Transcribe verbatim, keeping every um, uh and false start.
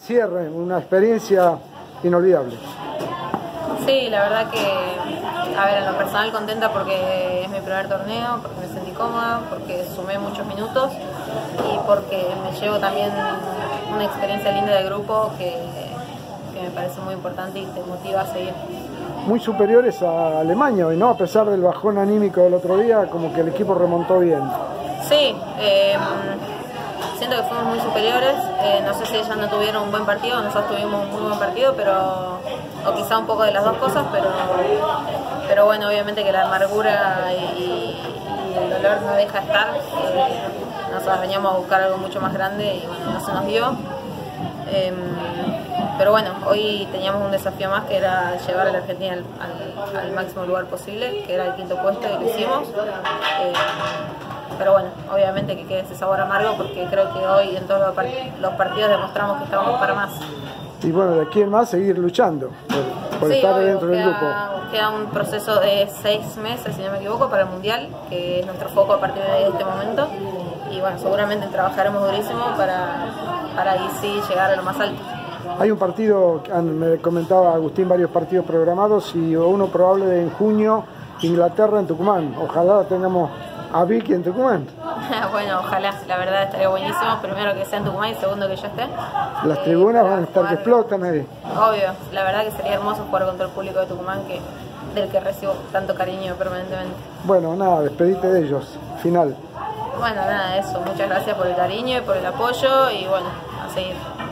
cierre, una experiencia inolvidable. Sí, la verdad que, a ver, en lo personal contenta porque es mi primer torneo, porque me sentí cómoda, porque sumé muchos minutos y porque me llevo también una experiencia linda de grupo que, que me parece muy importante y te motiva a seguir. Muy superiores a Alemania hoy, ¿no? A pesar del bajón anímico del otro día, como que el equipo remontó bien. Sí, eh, siento que fuimos muy superiores, eh, no sé si ellos no tuvieron un buen partido, nosotros tuvimos un muy buen partido, pero o quizá un poco de las dos cosas, pero, pero bueno, obviamente que la amargura y, y el dolor no deja estar. Eh, nosotros veníamos a buscar algo mucho más grande y bueno, no se nos dio. Eh, pero bueno, hoy teníamos un desafío más que era llevar a la Argentina al, al, al máximo lugar posible, que era el quinto puesto y lo hicimos. Eh, pero bueno, obviamente que quede ese sabor amargo porque creo que hoy en todos los partidos demostramos que estábamos para más. Y bueno, de aquí en más seguir luchando por, por sí, estar obvio, dentro queda, del grupo. Queda un proceso de seis meses, si no me equivoco, para el Mundial, que es nuestro foco a partir de este momento. Y bueno, seguramente trabajaremos durísimo para, para ahí sí llegar a lo más alto. Hay un partido, me comentaba Agustín, varios partidos programados y uno probable de en junio, Inglaterra en Tucumán. Ojalá tengamos a Vicky en Tucumán. Bueno, ojalá, la verdad estaría buenísimo. Primero que sea en Tucumán y segundo que yo esté. Las eh, tribunas van a estar jugar, que explotan ahí. Obvio, la verdad que sería hermoso jugar contra el público de Tucumán, que del que recibo tanto cariño permanentemente. Bueno, nada, despedite de ellos, final. Bueno, nada, eso. Muchas gracias por el cariño y por el apoyo y bueno, a seguir.